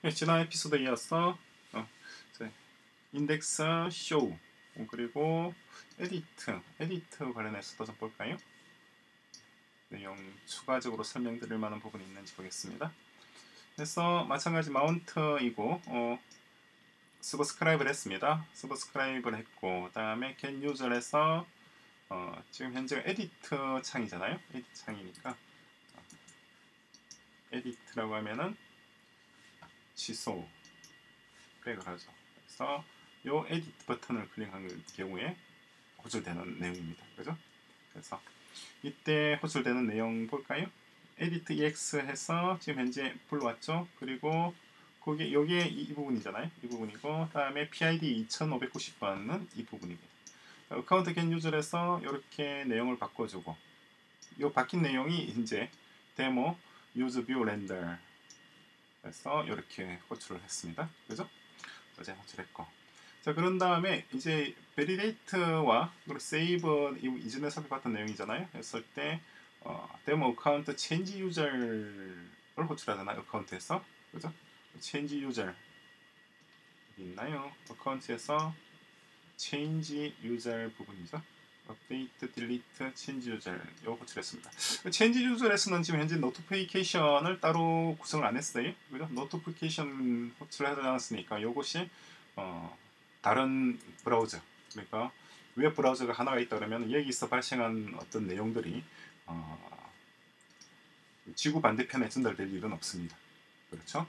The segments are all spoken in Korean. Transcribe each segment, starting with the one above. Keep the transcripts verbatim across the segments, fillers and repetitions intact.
지난 에피소드에 이어서 어, 인덱스, 쇼, 그리고 에디트, 에디트 관련해서도 좀 볼까요? 내용 추가적으로 설명드릴 만한 부분이 있는지 보겠습니다. 그래서 마찬가지 마운트이고 어, 서브스크라이브를 했습니다. 서브스크라이브를 했고, 그 다음에 get user에서 어, 지금 현재 에디트 창이잖아요. 에디트 창이니까 어, 에디트라고 하면은 취소 클릭을 하죠. 그래서 요 에디트 버튼을 클릭한 경우에 호출되는 내용입니다. 그죠? 그래서 이때 호출되는 내용 볼까요? edit ex 해서 지금 현재 불러왔죠. 그리고 거기 여기에 이, 이 부분이잖아요. 이 부분이고, 다음에 피아이디 이천오백구십 번은 이 부분입니다. 어카운트 get user에서 이렇게 내용을 바꿔주고, 이 바뀐 내용이 이제 데모 use view render 그래서 이렇게 호출을 했습니다. 그죠? 어제 호출했고, 자 그런 다음에 이제 validate와 save 이전에 살펴봤던 내용이잖아요. 했을 때 어, 데모 어카운트 change user를 호출하잖아요. 어카운트에서 그죠? change user 어디 있나요? 어카운트에서 change user 부분이죠. update, delete, change user 이거 호출했습니다. change user에서는 지금 현재 노티피케이션을 따로 구성을 안 했어요. 그죠? 노티피케이션 호출을 하지 않았으니까 이것이 어, 다른 브라우저, 그러니까 웹 브라우저가 하나가 있다 그러면 여기서 발생한 어떤 내용들이 어, 지구 반대편에 전달될 일은 없습니다. 그렇죠?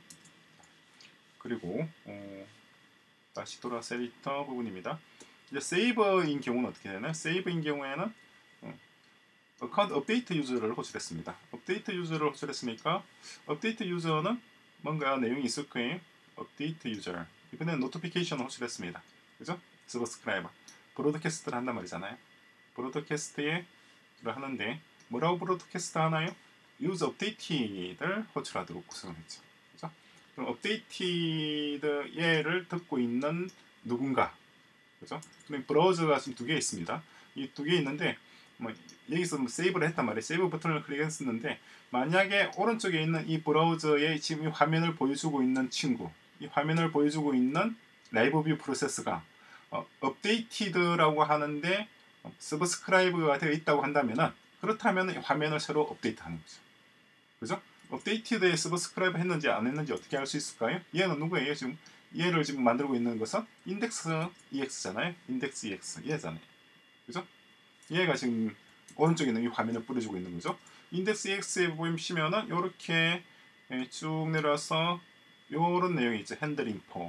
그리고 어, 다시 돌아서 에디터 부분입니다. 이제 세이버인 경우는 어떻게 되나요? 세이버인 경우에는 어, 어카운트 업데이트 유저를 호출했습니다. 업데이트 유저를 호출했으니까 업데이트 유저는 뭔가 내용이 있을 거예요. 업데이트 유저 이번에는 노티피케이션을 호출했습니다. 그죠? 서브스크라이버 브로드캐스트를 한단 말이잖아요. 브로드캐스트에 하는데 뭐라고 브로드캐스트 하나요? 유즈 업데이트를 호출하도록 구성을 했죠. 그죠? 그럼 업데이트 얘를 듣고 있는 누군가, 그죠? 그럼 브라우저가 지금 두 개 있습니다. 이 두 개 있는데 뭐 여기서 뭐 세이브를 했단 말이에요. 세이브 버튼을 클릭했었는데, 만약에 오른쪽에 있는 이 브라우저의 지금 이 화면을 보여주고 있는 친구, 이 화면을 보여주고 있는 라이브 뷰 프로세스가 어, 업데이티드라고 하는데 어, 서브스크라이브가 되어 있다고 한다면은, 그렇다면 화면을 새로 업데이트하는 거죠. 그죠? 업데이티드에 서브스크라이브 했는지 안 했는지 어떻게 알 수 있을까요? 얘는 누구예요? 지금 얘를 지금 만들고 있는 것은 인덱스 ex잖아요. 인덱스 ex 얘잖아요. 그죠? 얘가 지금 오른쪽에 있는 이 화면을 뿌려주고 있는 거죠. 인덱스 ex에 보시면은 이렇게 쭉 내려와서 요런 내용이 있죠. 핸들링 포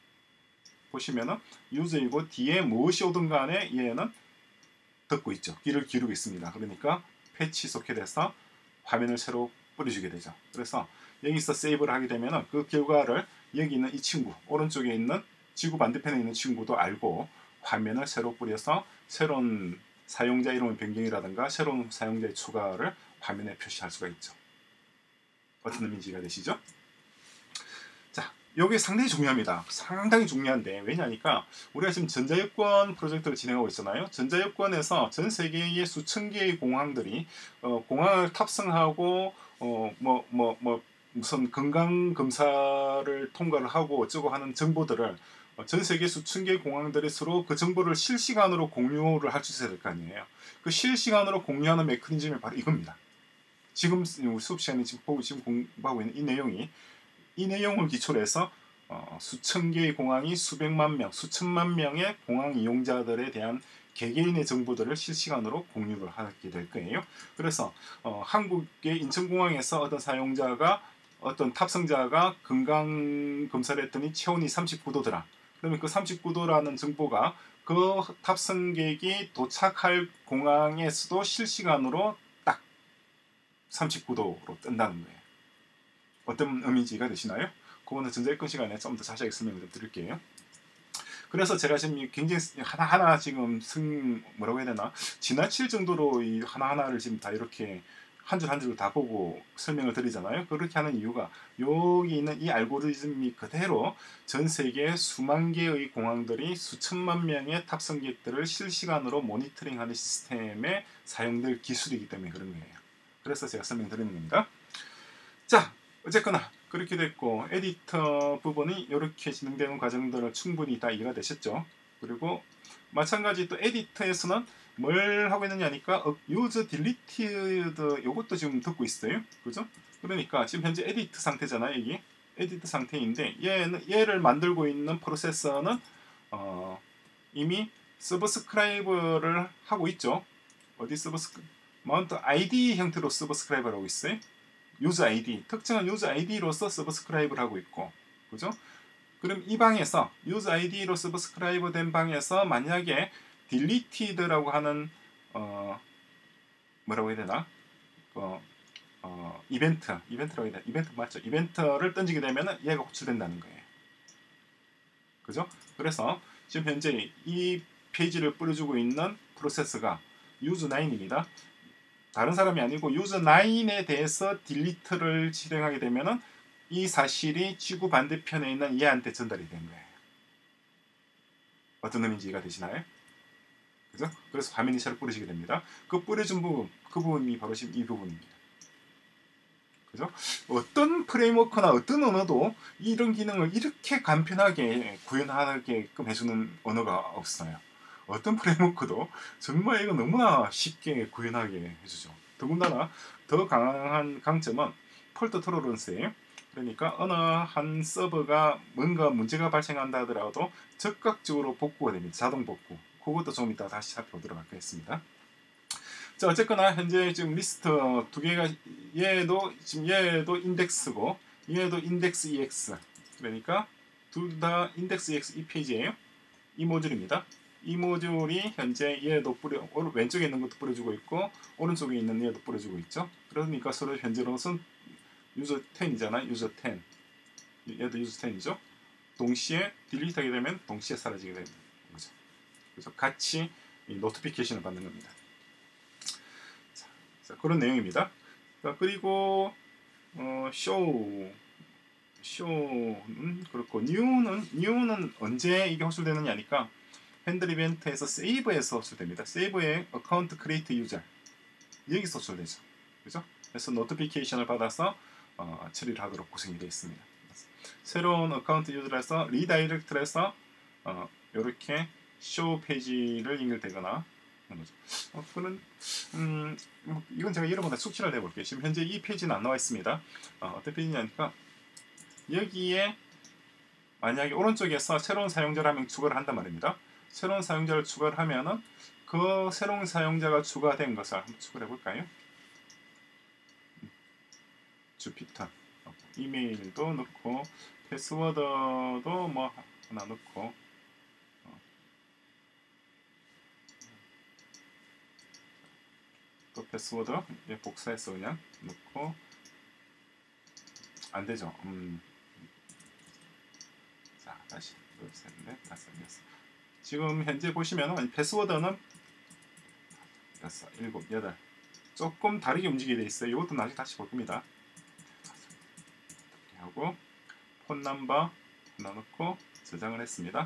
보시면은 유저이고 뒤에 무엇이 오든 간에 얘는 듣고 있죠. 귀를 기울이고 있습니다. 그러니까 패치 소켓에서 화면을 새로 뿌려주게 되죠. 그래서 여기서 세이브를 하게 되면 그 결과를 여기 있는 이 친구, 오른쪽에 있는 지구 반대편에 있는 친구도 알고 화면을 새로 뿌려서 새로운 사용자 이름 변경이라든가 새로운 사용자의 추가를 화면에 표시할 수가 있죠. 어떤 의미인지 이해가 되시죠? 자, 이게 상당히 중요합니다. 상당히 중요한데, 왜냐니까 우리가 지금 전자여권 프로젝트를 진행하고 있잖아요. 전자여권에서 전 세계의 수천 개의 공항들이 어, 공항을 탑승하고 어, 뭐, 뭐, 뭐 무슨 건강 검사를 통과를 하고 어쩌고 하는 정보들을 어, 전 세계 수천 개의 공항들이 서로 그 정보를 실시간으로 공유를 할 수 있어야 될 거 아니에요. 그 실시간으로 공유하는 메커니즘이 바로 이겁니다. 지금 수업 시간에 지금 보고 지금 공부하고 있는 이 내용이 이 내용을 기초로 해서 어, 수천 개의 공항이 수백만 명, 수천만 명의 공항 이용자들에 대한 개개인의 정보들을 실시간으로 공유를 하게 될 거예요. 그래서 어, 한국의 인천공항에서 어떤 사용자가 어떤 탑승자가 건강 검사를 했더니 체온이 삼십구 도더라. 그러면 그 삼십구 도라는 정보가 그 탑승객이 도착할 공항에서도 실시간으로 딱 삼십구 도로 뜬다는 거예요. 어떤 의미인지가 되시나요? 그거는 전자여권 시간에 좀 더 자세하게 설명을 좀 드릴게요. 그래서 제가 지금 굉장히 하나하나 지금 승 뭐라고 해야 되나 지나칠 정도로 이 하나하나를 지금 다 이렇게 한 줄 한 줄 다 보고 설명을 드리잖아요. 그렇게 하는 이유가 여기 있는 이 알고리즘이 그대로 전 세계 수만 개의 공항들이 수천만 명의 탑승객들을 실시간으로 모니터링하는 시스템에 사용될 기술이기 때문에 그런 거예요. 그래서 제가 설명드리는 겁니다. 자, 어쨌거나 그렇게 됐고 에디터 부분이 이렇게 진행되는 과정들을 충분히 다 이해가 되셨죠. 그리고 마찬가지 또 에디터에서는 뭘 하고 있느냐 하니까 use deleted 요것도 지금 듣고 있어요. 그죠? 그러니까 지금 현재 에디트 상태잖아요. 이게 에디트 상태인데 얘는 얘를 만들고 있는 프로세서는 어, 이미 서브스크라이브를 하고 있죠. 어디 서브스크 마운트 아이디 형태로 서브스크라이브를 하고 있어요. 유저 아이디 특정한 유저 아이디로서 서브스크라이브를 하고 있고, 그죠? 그럼 이 방에서 유저 아이디로 서브스크라이브 된 방에서 만약에 deleted라고 하는 어 뭐라고 해야 되나? 어, 어 이벤트 이벤트라고 해야 되나? 이벤트 맞죠? 이벤트를 던지게 되면은 얘가 호출된다는 거예요. 그죠? 그래서 지금 현재 이 페이지를 뿌려주고 있는 프로세스가 유저 나인입니다. 다른 사람이 아니고 유저 나인에 대해서 딜리트를 실행하게 되면은 이 사실이 지구 반대편에 있는 얘한테 전달이 된 거예요. 어떤 의미인지 이해가 되시나요? 그죠? 그래서 화면 이니셜을 뿌리시게 됩니다. 그 뿌려준 부분, 그 부분이 바로 지금 이 부분입니다. 그죠? 어떤 프레임워크나 어떤 언어도 이런 기능을 이렇게 간편하게 구현하게끔 해주는 언어가 없어요. 어떤 프레임워크도 정말 이거 너무나 쉽게 구현하게 해주죠. 더군다나 더 강한 강점은 폴트 토러런스예요. 그러니까 어느 한 서버가 뭔가 문제가 발생한다 하더라도 즉각적으로 복구가 됩니다. 자동 복구. 그것도 좀 이따 다시 살펴보도록 하겠습니다. 자, 어쨌거나 현재 지금 리스트 두 개가 얘도 지금 얘도 인덱스고 얘도 인덱스 이엑스. 그러니까 둘 다 인덱스 이엑스 이 페이지예요. 이 모듈입니다. 이 모듈이 현재 얘도 뿌려 왼쪽에 있는 것도 뿌려주고 있고 오른쪽에 있는 얘도 뿌려주고 있죠. 그러니까 서로 현재로서는 유저 텐이잖아. 유저 텐. 얘도 유저 텐이죠. 동시에 딜리트하게 되면 동시에 사라지게 됩니다. 그렇죠? 그래서 같이 이 노티피케이션을 받는 겁니다. 자, 자, 그런 내용입니다. 자, 그리고 어, 쇼 쇼는 그렇고 뉴는 뉴는 언제 이게 호출되느냐니까 핸들 이벤트에서 세이브에서 호출됩니다. 세이브에 어카운트 크리에이트 유저 여기서 호출되죠. 그죠? 그래서 노티피케이션을 받아서 어, 처리를 하도록 구성이 되어 있습니다. 새로운 어카운트 유저라서 리다이렉트에서 어, 이렇게 쇼 페이지를 연결되거나 하는 거죠. 어, 그는 음, 이건 제가 여러분들 숙지를 해볼게요. 지금 현재 이 페이지는 안 나와 있습니다. 어, 어떤 페이지냐니까 여기에 만약에 오른쪽에서 새로운 사용자를 한 명 추가를 한단 말입니다. 새로운 사용자를 추가를 하면은 그 새로운 사용자가 추가된 것을 한번 추가를 해볼까요? 주피터 이메일도 넣고 패스워드도 뭐 하나 넣고 또 패스워드 복사해서 그냥 넣고 안 되죠. 음. 자 다시 둘, 셋, 넷, 다섯, 여섯. 지금 현재 보시면은 패스워드는 여섯, 일곱, 여덟 조금 다르게 움직이게 돼 있어요. 이것도 나중에 다시 볼 겁니다. 이렇게 하고 폰 넘버 하나 넣고 저장을 했습니다.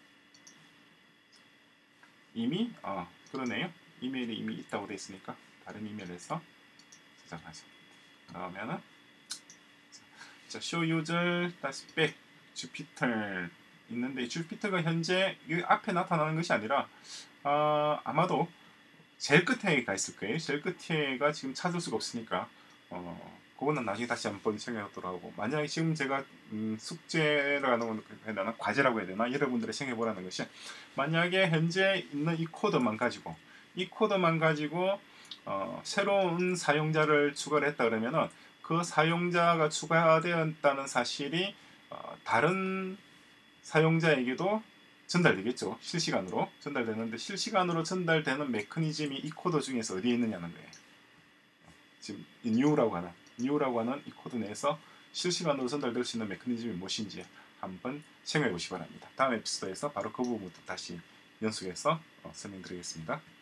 이미 어 그러네요. 이메일이 이미 있다고 돼 있으니까 다른 이메일에서 저장하죠. 그러면은 자, show user 다시 back 주피터 있는데 주피터가 현재 이 앞에 나타나는 것이 아니라 어, 아마도 제일 끝에 가 있을 거예요. 제일 끝에가 지금 찾을 수가 없으니까 어, 그거는 나중에 다시 한번 생각하도록 하고 만약에 지금 제가 음, 숙제라고 해야 되나 과제라고 해야 되나 여러분들이 생각해보라는 것이 만약에 현재 있는 이 코드만 가지고 이 코드만 가지고 어, 새로운 사용자를 추가를 했다 그러면은 그 사용자가 추가되었다는 사실이 어, 다른 사용자에게도 전달되겠죠. 실시간으로 전달되는데 실시간으로 전달되는 메커니즘이 이 코드 중에서 어디에 있느냐는 거예요. 지금 이 new라고 하는 new라고 하는 이 코드 내에서 실시간으로 전달될 수 있는 메커니즘이 무엇인지 한번 생각해 보시기 바랍니다. 다음 에피소드에서 바로 그 부분부터 다시 연속해서 어, 설명드리겠습니다.